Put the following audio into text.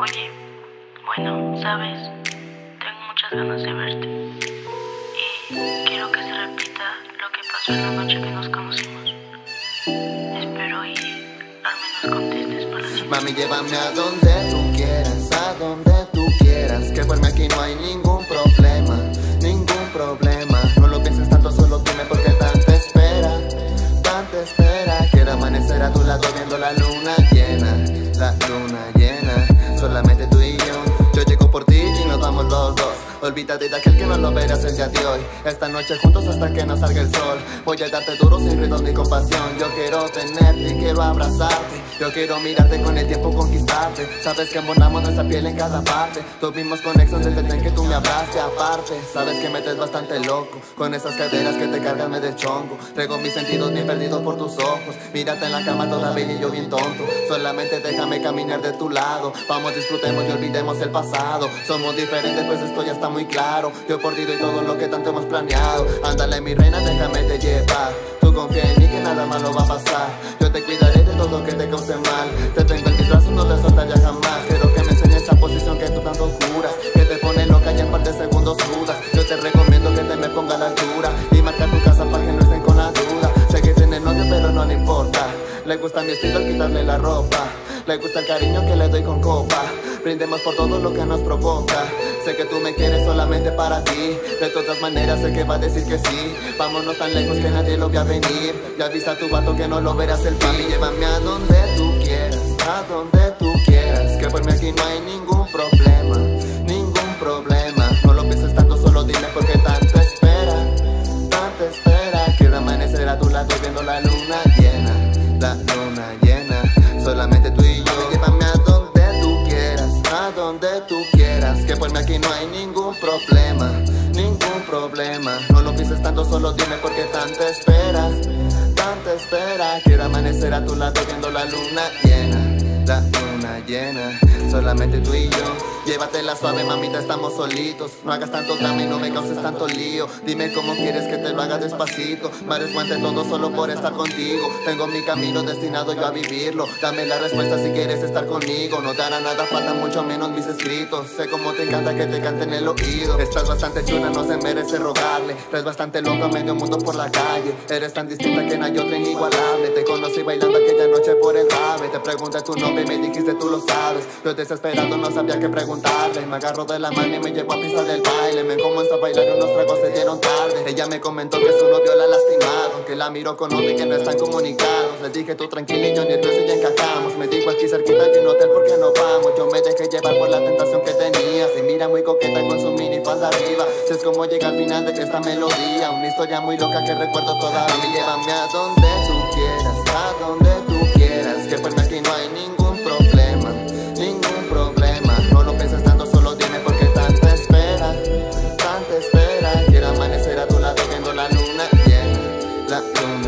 Oye, bueno, sabes, tengo muchas ganas de verte y quiero que se repita lo que pasó en la noche que nos conocimos. Espero y al menos contestes para siempre. Mami, llévame a donde tú quieras, a donde tú quieras. Que por mí aquí no hay ningún problema, ningún problema. No lo pienses tanto, solo dime por qué tanta espera, tanta espera. Quiero amanecer a tu lado viendo la luna llena, la luna llena. Solamente tú y yo llego por ti y nos vamos los dos. Olvídate de aquel que no lo verás el día de hoy. Esta noche juntos hasta que no salga el sol. Voy a darte duro sin ruido ni compasión. Yo quiero tenerte y quiero abrazarte. Yo quiero mirarte con el tiempo conquistarte. Sabes que embonamos nuestra piel en cada parte. Tuvimos conexión desde el día en que tú me hablaste. Aparte, sabes que me traes bastante loco con esas caderas que te cargan me de chongo. Traigo mis sentidos bien perdidos por tus ojos. Mírate en la cama toda bella y yo bien tonto. Solamente déjame caminar de tu lado. Vamos, disfrutemos y olvidemos el pasado. Somos diferentes, pues esto ya está muy claro. Yo por ti doy todo lo que tanto hemos planeado. Ándale mi reina, déjame te llevar. Tú confía en mí que nada malo va a pasar. Yo te cuidaré de todo que te cause mal. Te tengo en mis brazos, no te soltaré jamás. Quiero que me enseñes esa posición que tú tanto juras, que te pone loca y en par de segundos sudas. Yo te recomiendo que te me ponga a la altura y marca tu casa para que no estén con la duda. Sé que tiene novio pero no le importa. Le gusta mi estilo al quitarle la ropa. Le gusta el cariño que le doy con copa. Brindemos por todo lo que nos provoca. Sé que tú me quieres solamente para ti. De todas maneras sé que va a decir que sí. Vámonos tan lejos que nadie lo vea venir. Y avisa a tu vato que no lo verás el fin. Mami, llévame a donde tú quieras, a donde tú quieras. Que por mí aquí no hay ningún problema, ningún problema. No lo pienses tanto, solo dime por qué tanta espera, tanta espera. Quiero amanecer a tu lado viendo la luna llena, la luna llena. Solamente tú y yo. Llévame a donde tú quieras, a donde tú quieras. Que por mí aquí no hay ningún problema, ningún problema. No lo pienses tanto, solo dime por qué tanta espera, tanta espera. Quiero amanecer a tu lado viendo la luna llena, la luna llena. Solamente tú y yo. Llévatela suave, mamita, estamos solitos. No hagas tanto drama y no me causes tanto lío. Dime cómo quieres que te lo haga despacito. Me descuente todo solo por estar contigo. Tengo mi camino destinado yo a vivirlo. Dame la respuesta si quieres estar conmigo. No te hará nada falta, mucho menos mis escritos. Sé cómo te encanta que te cante en el oído. Estás bastante chula, no se merece rogarle. Eres bastante loca, medio mundo por la calle. Eres tan distinta que no hay otra inigualable. Te conocí bailando aquella noche por el rave. Te pregunté tu nombre y me dijiste tú lo sabes. Yo desesperado no sabía qué preguntarle. Me agarró de la mano y me llevó a pista del baile. Me comenzó a bailar y unos tragos se dieron tarde. Ella me comentó que su novio la lastimaron, que la miró con otro y que no están comunicados. Les dije tú tranquila y yo nervioso y ya encajamos. Me dijo aquí cerquita de un hotel porque no vamos. Yo me dejé llevar por la tentación que tenía. Se mira muy coqueta con su minifalda arriba. Si es como llega al final de esta melodía. Una historia muy loca que recuerdo todavía. Llévame a donde tú quieras, a donde tú quieras. Que por mí aquí no hay ningún problema, ningún problema. No lo pienses tanto, solo dime por qué tanta espera, tanta espera. Quiero amanecer a tu lado viendo la luna llena, la luna